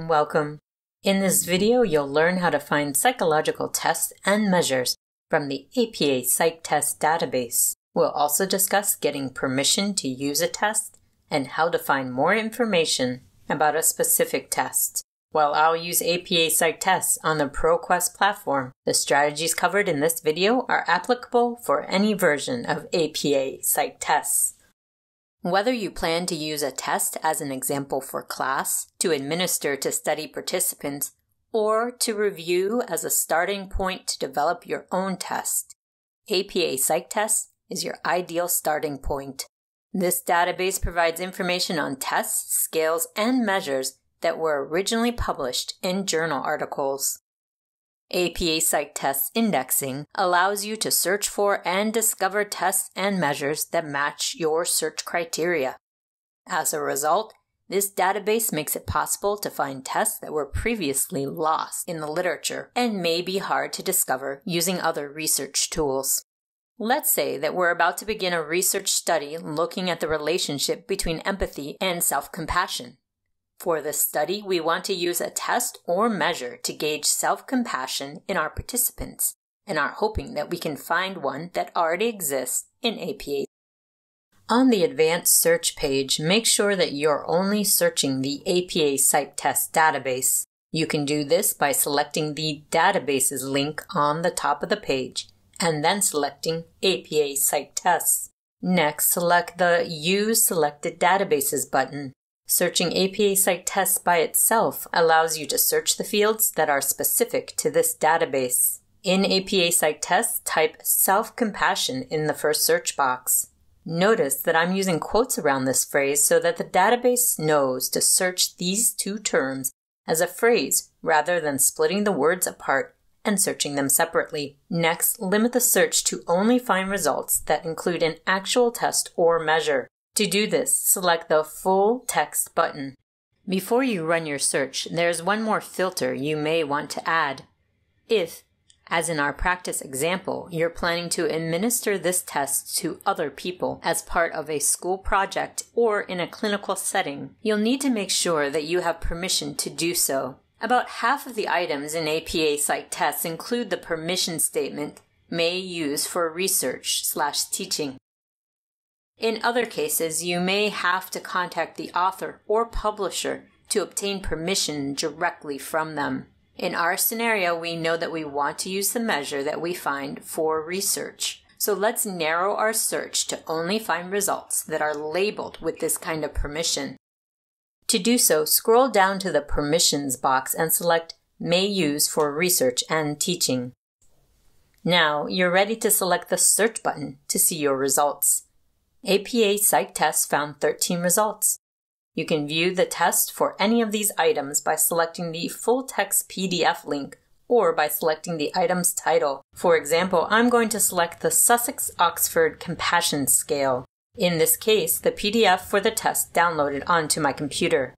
welcome. In this video, you'll learn how to find psychological tests and measures from the APA PsycTests database. We'll also discuss getting permission to use a test and how to find more information about a specific test. While I'll use APA PsycTests on the ProQuest platform, the strategies covered in this video are applicable for any version of APA PsycTests. Whether you plan to use a test as an example for class, to administer to study participants, or to review as a starting point to develop your own test, APA PsycTests is your ideal starting point. This database provides information on tests, scales, and measures that were originally published in journal articles. APA PsycTests indexing allows you to search for and discover tests and measures that match your search criteria. As a result, this database makes it possible to find tests that were previously lost in the literature and may be hard to discover using other research tools. Let's say that we're about to begin a research study looking at the relationship between empathy and self-compassion. For this study, we want to use a test or measure to gauge self-compassion in our participants, and are hoping that we can find one that already exists in APA. On the Advanced Search page, make sure that you're only searching the APA PsycTests database. You can do this by selecting the Databases link on the top of the page, and then selecting APA PsycTests. Next, select the Use Selected Databases button. Searching APA PsycTests by itself allows you to search the fields that are specific to this database. In APA PsycTests, type self-compassion in the first search box. Notice that I'm using quotes around this phrase so that the database knows to search these two terms as a phrase rather than splitting the words apart and searching them separately. Next, limit the search to only find results that include an actual test or measure. To do this, select the Full Text button. Before you run your search, there's one more filter you may want to add. If, as in our practice example, you're planning to administer this test to other people as part of a school project or in a clinical setting, you'll need to make sure that you have permission to do so. About half of the items in APA PsycTests include the permission statement, may use for research/teaching. In other cases, you may have to contact the author or publisher to obtain permission directly from them. In our scenario, we know that we want to use the measure that we find for research. So let's narrow our search to only find results that are labeled with this kind of permission. To do so, scroll down to the Permissions box and select May Use for Research and Teaching. Now, you're ready to select the Search button to see your results. APA PsycTests found 13 results. You can view the test for any of these items by selecting the full text PDF link or by selecting the item's title. For example, I'm going to select the Sussex-Oxford Compassion Scale. In this case, the PDF for the test downloaded onto my computer.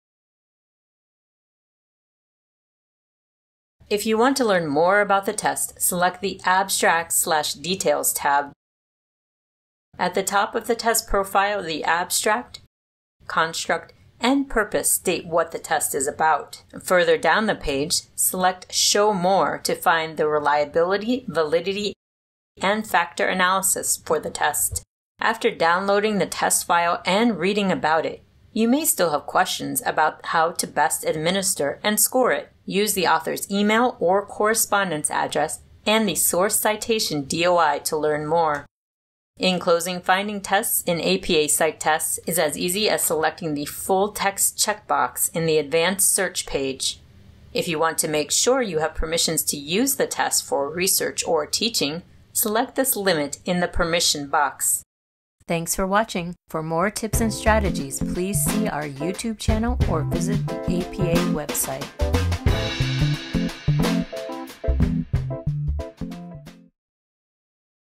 If you want to learn more about the test, select the Abstract/Details tab. At the top of the test profile, the abstract, construct, and purpose state what the test is about. Further down the page, select Show More to find the reliability, validity, and factor analysis for the test. After downloading the test file and reading about it, you may still have questions about how to best administer and score it. Use the author's email or correspondence address and the source citation DOI to learn more. In closing, finding tests in APA PsycTests is as easy as selecting the full text checkbox in the Advanced Search page. If you want to make sure you have permissions to use the test for research or teaching, select this limit in the Permission box. Thanks for watching. For more tips and strategies, please see our YouTube channel or visit the APA website.